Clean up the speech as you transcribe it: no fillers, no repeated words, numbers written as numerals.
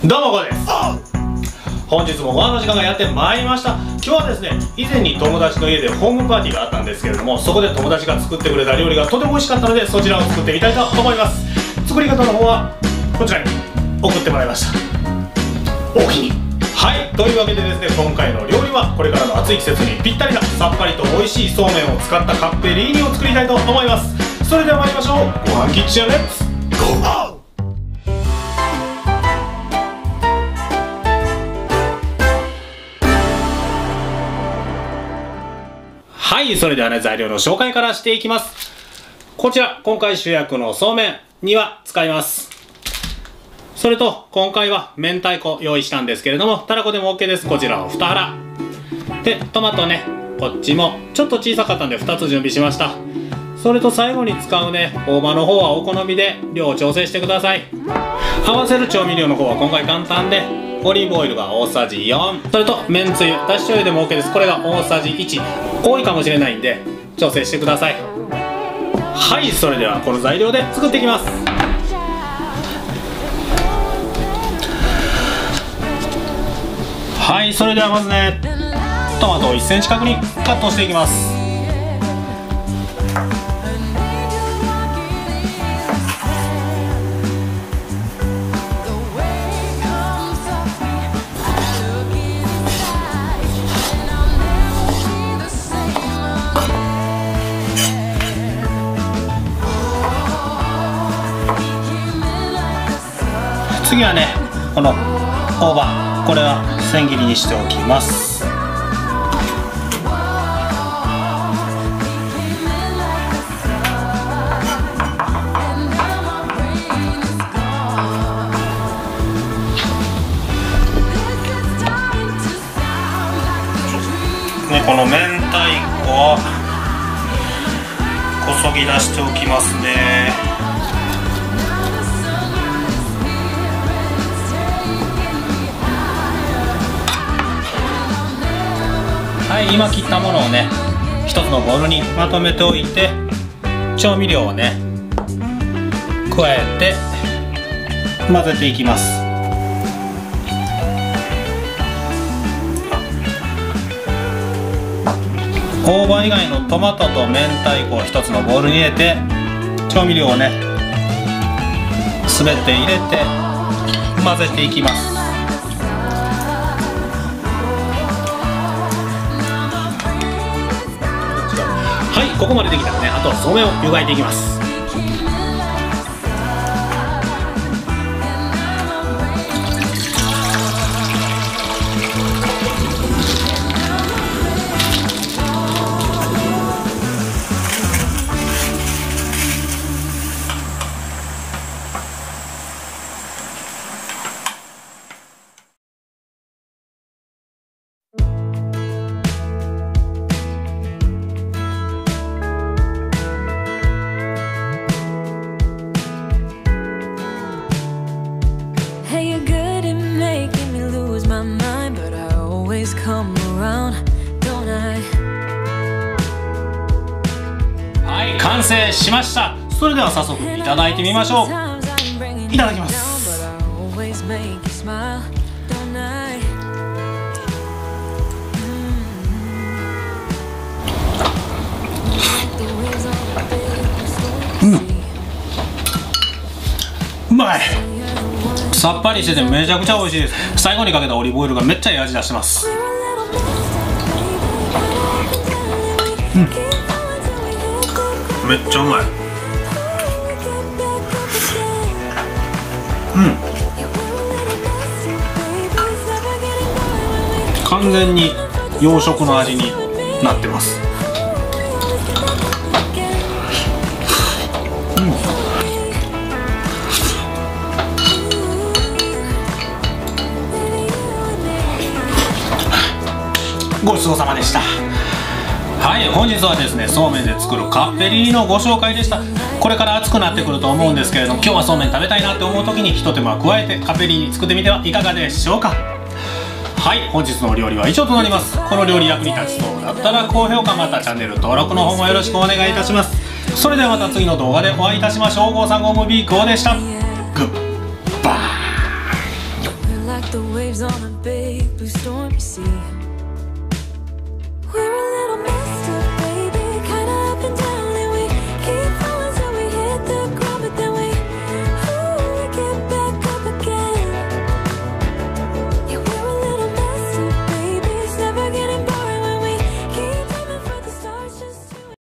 どうもこうです。本日もご飯の時間がやってまいりました。今日はですね、以前に友達の家でホームパーティーがあったんですけれども、そこで友達が作ってくれた料理がとても美味しかったので、そちらを作ってみたいと思います。作り方の方はこちらに送ってもらいました。おおきに。はい、というわけでですね、今回の料理はこれからの暑い季節にぴったりなさっぱりと美味しいそうめんを使ったカッペリーニを作りたいと思います。それでは参りましょう。ご飯キッチンレッツゴー。はい、それではね、材料の紹介からしていきます。こちら、今回主役のそうめんには使います。それと、今回は明太子用意したんですけれども、たらこでも OK です。こちらを2腹。で、トマトね、こっちもちょっと小さかったんで2つ準備しました。それと最後に使うね、大葉の方はお好みで量を調整してください。合わせる調味料の方は今回簡単で、オリーブオイルが大さじ4、それとめんつゆ、だし醤油でも OK です。これが大さじ1、多いかもしれないんで調整してください。はい、それではこの材料で作っていきます。はい、それではまずね、トマトを1センチ角にカットしていきます。次はね、この大葉、これは千切りにしておきます。ね、この明太子をこそぎ出しておきますね。はい、今切ったものをね、一つのボウルにまとめておいて、調味料をね加えて混ぜていきます。大葉以外のトマトと明太子を一つのボウルに入れて、調味料をね全て入れて混ぜていきます。はい、ここまでできたらね、あとはそうめんを湯がいていきます。はい、完成しました。それでは早速いただいてみましょう。いただきます。うまい。さっぱりしててめちゃくちゃ美味しいです。最後にかけたオリーブオイルがめっちゃいい味出してます。めっちゃうまい。完全に洋食の味になってます。ごちそうさまでした。はい、本日はですね、そうめんで作るカッペリーニのご紹介でした。これから暑くなってくると思うんですけれども、今日はそうめん食べたいなって思う時に一手間加えてカッペリーニ作ってみてはいかがでしょうか。はい、本日の料理は以上となります。この料理役に立ちそうだったら高評価、またチャンネル登録の方もよろしくお願いいたします。それではまた次の動画でお会いいたしましょう。ゴーサンゴームビーコーでした。グッバイ。 waves on a big blue stormy sea.